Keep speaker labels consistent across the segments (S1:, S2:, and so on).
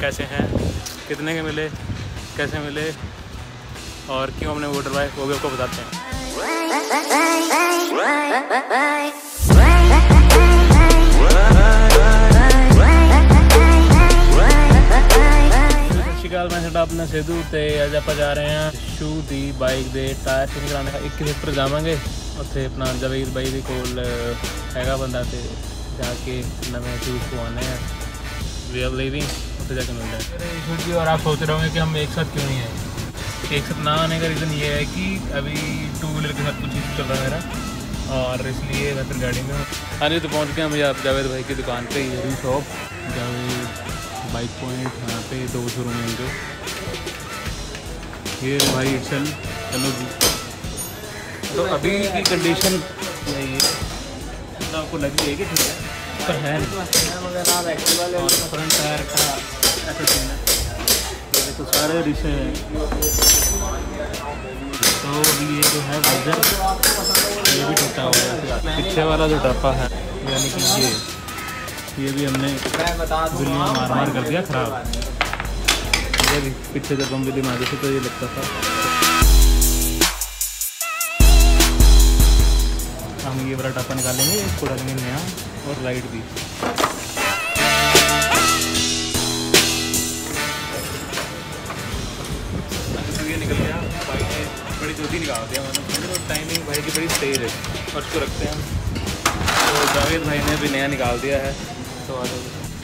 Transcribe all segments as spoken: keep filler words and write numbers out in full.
S1: कैसे हैं, कितने के मिले, कैसे मिले और क्यों हमने वो डरवाए वो भी आपको बताते हैं। मैं साडा अपना सेधू ते अज आप जा रहे हैं शू दी बाइक दे टायर चेंज कराने का इक्की सेक्टर जावांगे। उत्थे अपना जवेद बाई दे कोल हैगा बंदा ते जाके नवे शूज़ पवाने हैं। वी आर लिविंग उत्थे जाके मिलते हैं ईश्वर जी। और आप सोच रहे होंगे कि हम एक साथ क्यों नहीं आए। एक साथ ना आने का रीज़न ये है कि अभी टू व्हीलर के साथ कुछ चीज़ चल रहा है मेरा और इसलिए मैं फिर गाड़ी में हूँ। हाँ जी, तो पहुँच गए हम आप जावेद भाई की दुकान पे, यही शॉप जावेद बाइक पॉइंट। यहाँ पे दो शोरूम हैं इनके। ये भाई इटसेल। चलो जी, तो अभी की कंडीशन यही है, मतलब आपको लगी है कि ठीक है पर है फ्रंट टायर का ऐसा सीन है। ये तो सारे रिश्ते हैं। तो अभी ये जो है वाइजर ये भी टूटा हुआ है। पीछे वाला जो डब्बा है यानी कि ये ये भी हमने बिल्ली मार मार कर दिया ख़राब। ये भी पीछे जब हम बिल्ली मारते थे तो ये लगता था। हम ये बड़ा टापा निकालेंगे, इसको डालेंगे नया और लाइट भी। तो ये निकल गया भाई ने बड़ी जल्दी निकाल दिया। मतलब टाइमिंग भाई की बड़ी तेज़ है और उसको रखते हैं हम। तो जावेद भाई ने भी नया निकाल दिया है। तो आ जाओ।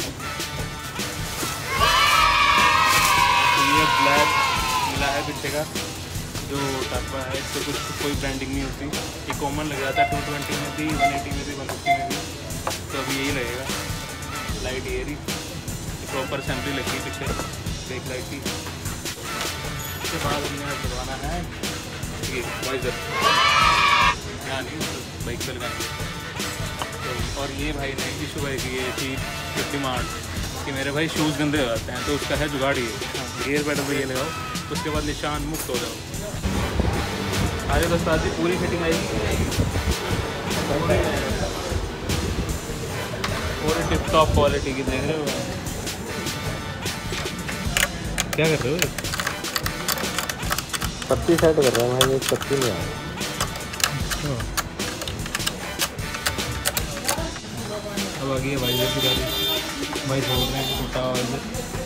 S1: तो ये ब्लैक मिला है पीछे का जो टापा है, इससे कुछ कोई ब्रांडिंग नहीं होती। ये कॉमन लग रहा था टू ट्वेंटी में भी, वन एटी में भी, वन फिफ्टी में भी। तो अभी यही रहेगा। लाइट ये रही, प्रॉपर असेंबली लगी पीछे ब्रेक लाइट की। उसके बाद हमें लगवाना है ये वाइजर, यहाँ नहीं बाइक पर लगाएंगे। तो और ये भाई ने इशू भाई की ये थी डिमांड कि मेरे भाई शूज़ गंदे हो जाते हैं, तो उसका है जुगाड़ ये गियर पैडल पर ये लगाओ, उसके बाद निशान मुक्त हो जाओ। आगे दोस्तों जी पूरी फिटिंग आएगी, पूरी टिप टॉप क्वालिटी की। देख रहे हो क्या कर रहे हो?
S2: पत्ती सेट कर रहा है भाई, एक पत्ती नहीं आ रही।
S1: अब आ गई है वाइजर की गाड़ी। भाई छोड़ रहे हैं टूटा वाइजर।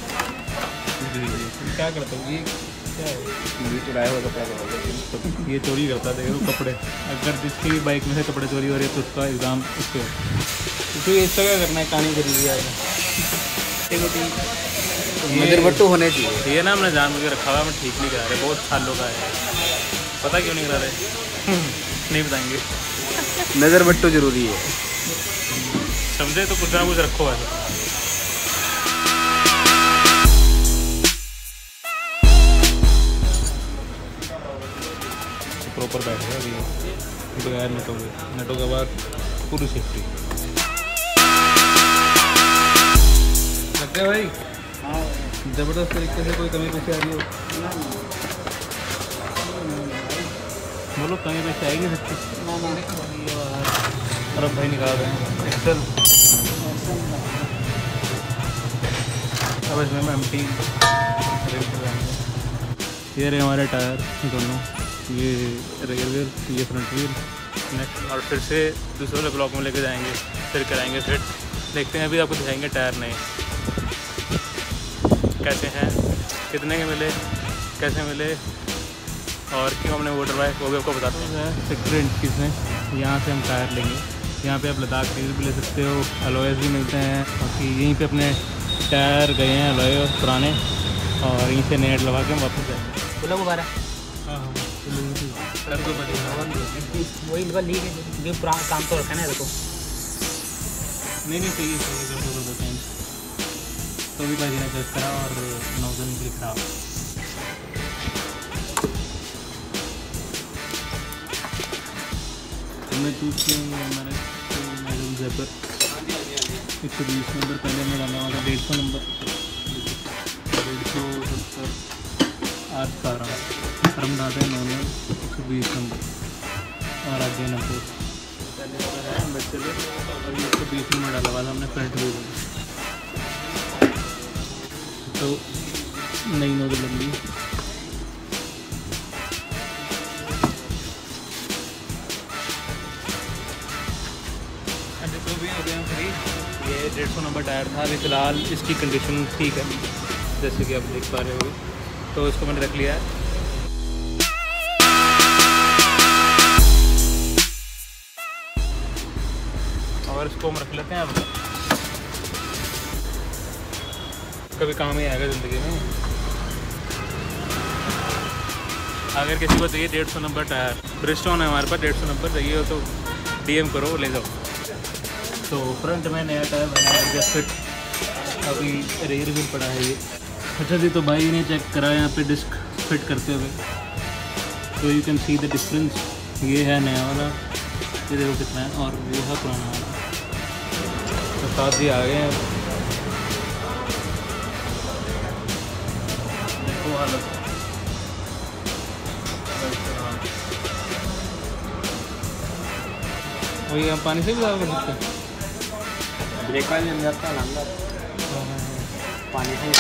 S1: क्या करता हूँ ये क्या है?
S2: ये चुराया हुआ कपड़ा
S1: ये चोरी करता है। देखो कपड़े, अगर जिसकी भी बाइक में से कपड़े चोरी हो रही है तो उसका एग्ज़ाम उसके। तो इसका क्या करना है, कहानी खरीदी है
S2: नजरबट्टू होने चाहिए।
S1: ये ना हमने जान के रखा हुआ, मैं ठीक नहीं करा रहे। बहुत सालों का है, पता क्यों नहीं करा रहे नहीं बताएंगे।
S2: नजरबट्टू जरूरी है,
S1: समझे? तो कुछ ना कुछ रखो ऐसा। प्रॉपर बैठ गया अभी बगैर नटों के, नटों के बाद पूरी सेफ्टी। लगता है भाई हाँ ज़बरदस्त तरीके से। कोई कमी पेशी आ रही हो बोलो, कमी पेशी आएगी सकती। और अब भाई निकाल रहे हैं एक्सेल। अब इसमें हम एम टी ये रहे हमारे टायर दोनों, ये रेयर व्हील, ये फ्रंट व्हील नेक्स्ट। और फिर से दूसरे वाले ब्लॉक में लेके जाएंगे, फिर कराएंगे फिट। देखते हैं, अभी आपको दिखाएंगे टायर नए कैसे हैं, कितने के मिले, कैसे मिले और क्यों हमने वो डरवाए वो भी आपको बताते हैं। सेक्टर इक्कीस में यहाँ से हम टायर लेंगे। यहाँ पे आप लद्दाख के भी ले सकते हो, अलॉयज़ भी मिलते हैं। बाकी यहीं पे अपने टायर गए हैं अलॉय पुराने, और यहीं से नेट लगा के हम वापस जाएंगे।
S3: बोलो दोबारा।
S1: हाँ हाँ
S3: वही लीक पुराना काम तो रखा है ना देखो।
S1: नहीं नहीं चाहिए चाहिए दो दो टाइम तो भी भाई ने चेक करा और नौजन निकली खराब। तो मैं चूज़ किया हमारे मैडम जैपर एक सौ बीस नंबर पहले में डालने वाला, डेढ़ सौ नंबर डेढ़ सौ सत्तर आठ सारा हम डालते हैं नॉर्मल एक सौ बीस नंबर और आगे नब्बे पहले वाला है बच्चे और एक सौ बीस नंबर डाला वाला हमने फ्रंट व्यू। तो नई नोजल लगी। तो भी हो गया फ्री। ये डेढ़ सौ नंबर टायर था। अभी फ़िलहाल इसकी कंडीशन ठीक है, जैसे कि आप देख पा रहे हो। तो इसको मैंने रख लिया है। और इसको हम रख लेते हैं अब, कभी काम ही आएगा ज़िंदगी में। अगर किसी को चाहिए डेढ़ सौ नंबर टायर, ब्रिजस्टोन है हमारे पास, डेढ़ सौ नंबर चाहिए हो तो डीएम करो, ले जाओ। तो फ्रंट में नया टायर बनाया फिट। अभी रेयर व्हील पड़ा है ये। अच्छा जी, तो भाई ने चेक करा यहाँ पे डिस्क फिट करते हुए, तो you can see the difference. ये है नया वाला, ये देखो कितना है, और वो है पुराना वाला। तो साथ ही आ गए हैं, देखो हालत। वही हम पानी से भी ज़्यादा कर सकते हैं।
S2: ब्रेक वाले अंदर का अंदर पानी से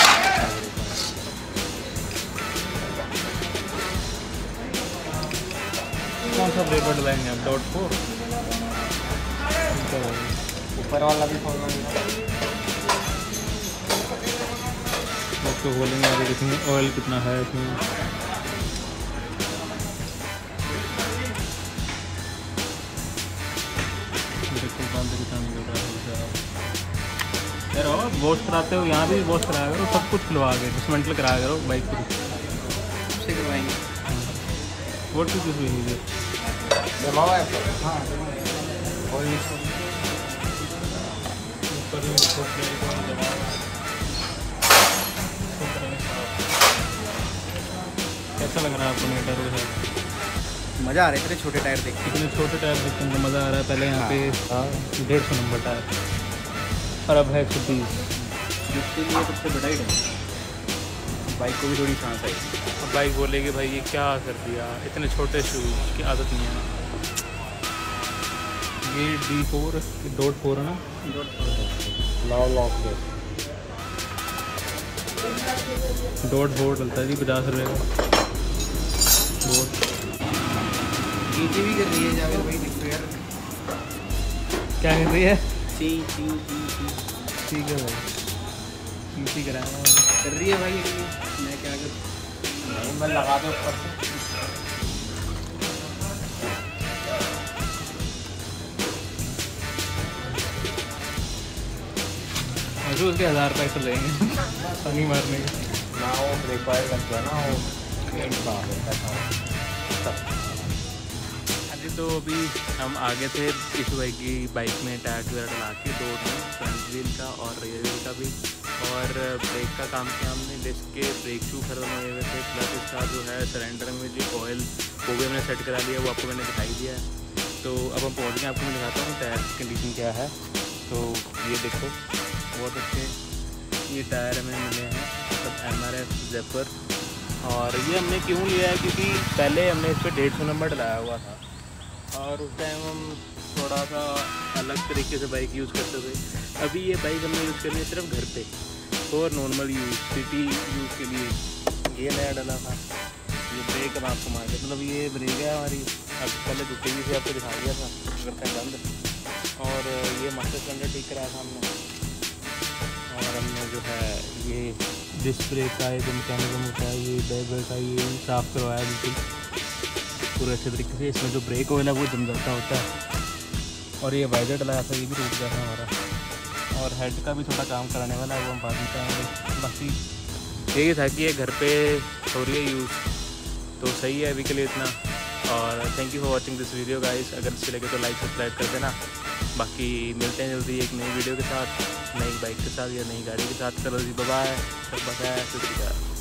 S1: कौन सा ब्रेक डलाएंगे आप? डॉट फोर
S2: ऊपर वाला भी खोलना
S1: उसको बोलेंगे आगे कितनी ऑयल कितना है इसमें। यार और वॉश कराते हो, यहाँ भी वॉश कराया करो, सब कुछ खुलवा के डिसमेंटल कराया करो बाइक को,
S3: से करवाएंगे।
S1: वोट की कुछ भी नहीं है।
S2: हाँ
S1: कैसा लग रहा है आपको नए टायर के साथ?
S3: मज़ा आ रहा है इतने छोटे टायर देख के।
S1: इतने छोटे टायर देखने में मज़ा आ रहा है। पहले यहाँ पे डेढ़ सौ नंबर टायर और अब है एक सौ तीस।
S3: जिसके लिए सबसे बड़ा ही है, बाइक को भी थोड़ी सांस आई।
S1: अब बाइक बोलेगी भाई ये क्या कर दिया, इतने छोटे शूज़ की आदत नहीं है ना। ये डी फोर डॉट फोर है ना,
S2: लॉ लॉक
S1: डॉट फोर डलता है जी पचास रुपये का डॉट।
S3: नीचे भी कर रही है जाकर भाई, देखो यार
S1: क्या कर रही है?
S3: सी सी सी सी
S1: ठीक है भाई, नीचे कराया
S3: कर रही है भाई अभी। मैं क्या करूँ,
S2: मैं लगा दो ऊपर से।
S1: ऐसे उसके हज़ार पैसे लेंगे पानी मारने के
S2: ना वो ब्रेक वायर लग गया ना, वो
S1: अभी तो अभी हम आगे थे इस बाइक की बाइक में टायर वगैरह डला के, दो फ्रंट व्हील का और रेयर व्हील का भी, और ब्रेक का काम किया हमने। डिस्क के ब्रेक शू खत्म हुए हुए थे, प्लस इसका जो है सिलेंडर में जो ऑयल वो भी हमने सेट करा लिया, वो आपको मैंने दिखाई दिया है। तो अब हम पहुँच गए, आपको मैं दिखाता हूँ टायर की कंडीशन क्या है। तो ये देखो बहुत अच्छे ये टायर हमें मिले हैं, सब एम आर एफ जेपर। और ये हमने क्यों लिया है, क्योंकि पहले हमने इस पर डेढ़ सौ नंबर डलाया हुआ था और उस टाइम हम थोड़ा सा अलग तरीके से बाइक यूज़ करते थे। अभी ये बाइक हमने यूज़ करनी है सिर्फ घर पे और नॉर्मल यूज़, सिटी यूज़ के लिए। ये नया डला था, ये ब्रेक हम आपको मार के, मतलब ये ब्रेक है हमारी। अब पहले टूटी हुई थी, आपको दिखा दिया था, करता है बंद। और ये मास्टर सिलेंडर ठीक कराया था हमने। और हमने जो है ये डिस्क ब्रेक का जो मैकेनिज्म होता है, ये बैग का ये साफ़ करवाया बिल्कुल पूरे अच्छे तरीके से। इसमें जो ब्रेक ऑयल है वो जम जाता होता है। और ये वाइजर डलाया था, ये भी टूट गया था हमारा। और हेड का भी थोड़ा काम कराने वाला है, वो हम बाद में कराएंगे। बाकी यही था कि ये घर पे हो रही है यूज़, तो सही है अभी के लिए इतना। और thank you for watching this video guys. अगर अच्छी लगे तो लाइक सब्सक्राइब कर देना। बाकी मिलते हैं जल्दी एक नई वीडियो के साथ, नई बाइक के साथ या नई गाड़ी के साथ। चलो जी बाय बाय, सब बताया।